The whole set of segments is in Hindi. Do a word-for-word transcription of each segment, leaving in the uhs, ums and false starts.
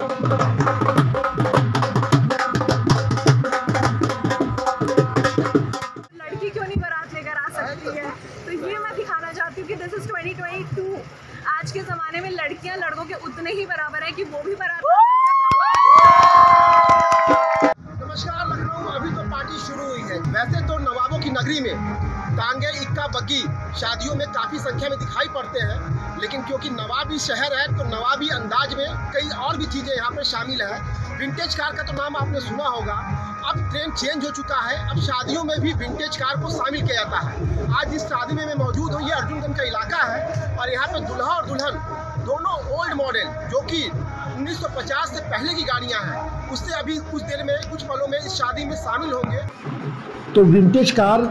लड़की क्यों नहीं बारात लेकर आ सकती है, तो ये मैं दिखाना चाहती हूँ कि this is twenty twenty two. आज के ज़माने में लड़कियाँ लड़कों के उतने ही बराबर है कि वो भी बारात। नमस्कार लखनऊ, अभी तो पार्टी शुरू हुई है। वैसे तो नवाबों की नगरी में टांगे इक्का बग्गी शादियों में काफ़ी संख्या में दिखाई पड़ते हैं, लेकिन क्योंकि नवाबी शहर है तो नवाबी अंदाज में कई और भी चीज़ें यहाँ पर शामिल हैं। विंटेज कार का तो नाम आपने सुना होगा। अब ट्रेंड चेंज हो चुका है, अब शादियों में भी विंटेज कार को शामिल किया जाता है। आज इस शादी में मैं मौजूद हूँ, ये अर्जुनगंज का इलाका है और यहाँ पे दूल्हा और दुल्हन दोनों ओल्ड मॉडल जो कि उन्नीस सौ पचास से पहले की गाड़ियाँ हैं, उससे अभी कुछ देर में कुछ पलों में इस शादी में शामिल होंगे। तो विंटेज कार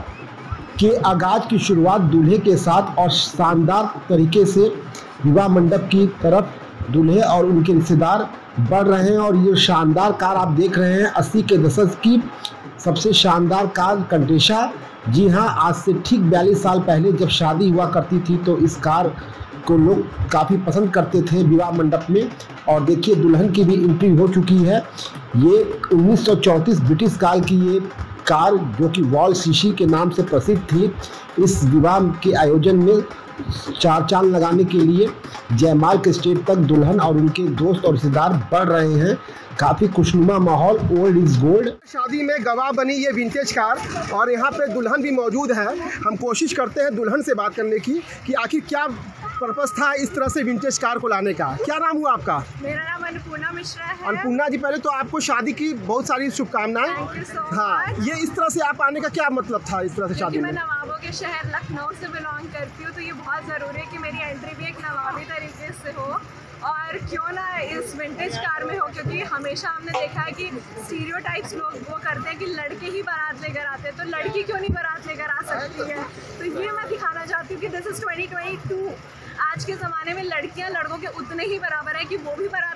के आगाज की शुरुआत दूल्हे के साथ और शानदार तरीके से विवाह मंडप की तरफ दूल्हे और उनके रिश्तेदार बढ़ रहे हैं। और ये शानदार कार आप देख रहे हैं अस्सी के दशक की सबसे शानदार कार कंटेशा। जी हाँ, आज से ठीक बयालीस साल पहले जब शादी हुआ करती थी तो इस कार को लोग काफ़ी पसंद करते थे विवाह मंडप में। और देखिए दुल्हन की भी एंट्री हो चुकी है। ये उन्नीस सौ चौंतीस ब्रिटिश काल की ये कार जो कि वॉल शीशी के नाम से प्रसिद्ध थी, इस विवाह के आयोजन में चार चांद लगाने के लिए जयमाल के स्टेज तक दुल्हन और उनके दोस्त और रिश्तेदार बढ़ रहे हैं। काफ़ी खुशनुमा माहौल, ओल्ड इज गोल्ड। शादी में गवाह बनी ये विंटेज कार और यहाँ पे दुल्हन भी मौजूद है। हम कोशिश करते हैं दुल्हन से बात करने की कि आखिर क्या पर्पस था इस तरह से विंटेज कार को लाने का। क्या नाम हुआ आपका? मेरा नाम अन्नपूर्णा मिश्रा है। अन्नपूर्णा जी, पहले तो आपको शादी की बहुत सारी शुभकामनाएं। so हाँ, ये इस तरह से आप आने का क्या मतलब था इस तरह से शादी में? मैं नवाबों के शहर लखनऊ से बिलोंग करती हूँ, तो ये बहुत ज़रूरी है कि मेरी एंट्री भी एक नवाबी तरीके से हो। और क्यों ना इस विंटेज कार में हो, क्योंकि हमेशा हमने देखा है कि स्टीरियोटाइप्स लोग वो करते हैं कि लड़के ही बारात लेकर आते हैं, तो लड़की क्यों नहीं बारात लेकर आ सकती है। तो ये मैं दिखाना चाहती हूँ कि this is twenty twenty two. आज के ज़माने में लड़कियाँ लड़कों के उतने ही बराबर है कि वो भी बारात।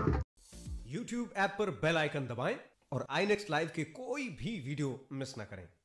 यूट्यूब ऐप पर बेल आइकन दबाएं और आई नेक्स्ट लाइव के कोई भी वीडियो मिस ना करें।